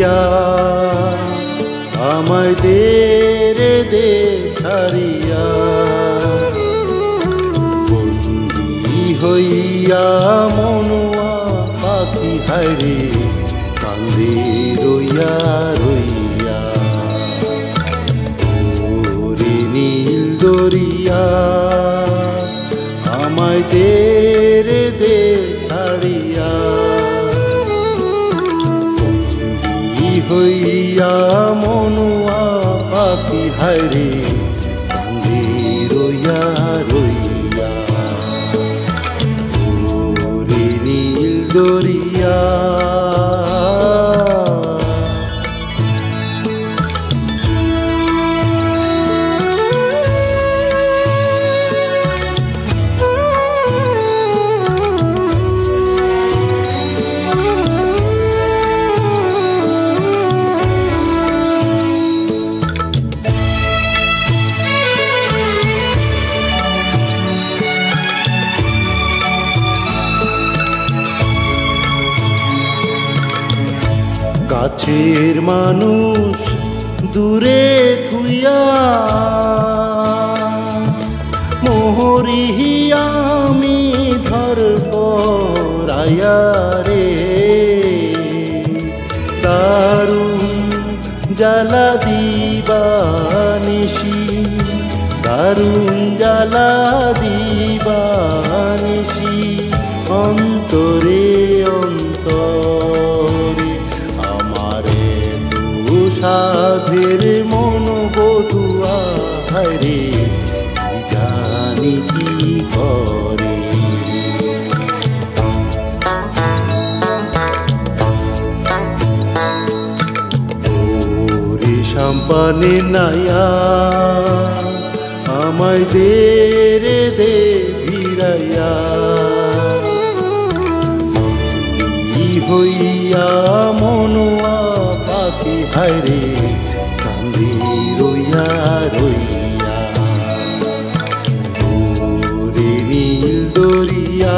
দরিয়া আমায় দে রে দে ছাড়িয়া বন্দি হইয়া মনুয়া পাখি হায়রে কান্দে রইয়া রইয়া ওরে নীল দরিয়া আমায় দে রে দে ছাড়িয়া বন্দি হইয়া মনুয়া পাখি হায়রে কান্দে রইয়া রইয়া ওরে নীল দরিয়া কাছের মানুষ দূরে থুইয়া মোহরি আমি ধর পরাইয়া রে দারুণ জ্বালা দিবানিশি দারুণ জ্বালা দিবানিশি অন্তরে অন্তরে আমারে তু সাধের মন বধুয়া হায়রে কি জানি কি করে ওরে সাম্পানে নাইয়া আমায় দে রে দে ভিড়াইয়া হইয়া মনুয়া পাখি হায়রে কান্দি রইয়া রইয়া ওরে নীল দরিয়া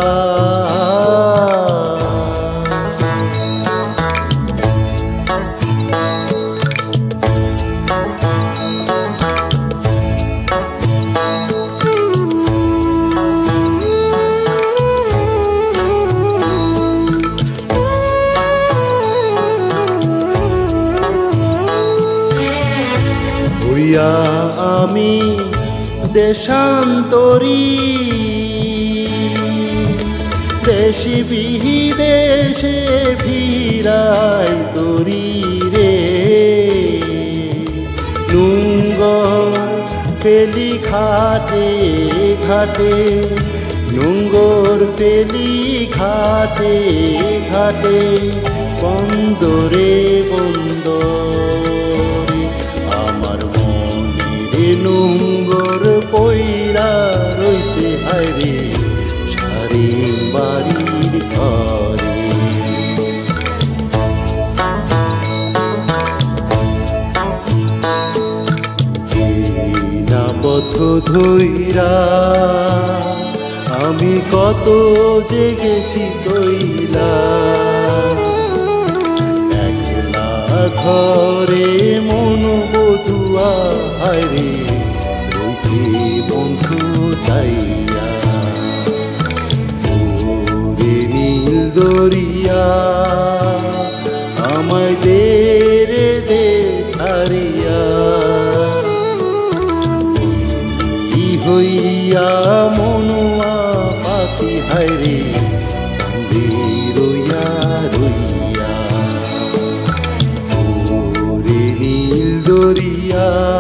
আমি দেশান্তরী দেশি বিদেশে ভিড়াই তরি রে নুঙ্গর পেলি ঘাটে ঘাটে নুঙ্গর পেলি ঘাটে ঘাটে বন্দরে বন্দরে আমার মনে নুঙ্গর পইরা রইতে হায়রে সারি বাড়ির ঘরে না পথ ধইরা আমি কত জেগেছি কইলা একলা ঘরে মন বধুয়া হায়রে রইছে বন্ধু চাইয়া ওরে নীল দরিয়া আমায় দে রে দে ছাড়িয়া বন্দি হইয়া মনুয়া পাখি হায়রে কান্দে রইয়া রইয়া ওরে নীল দরিয়া।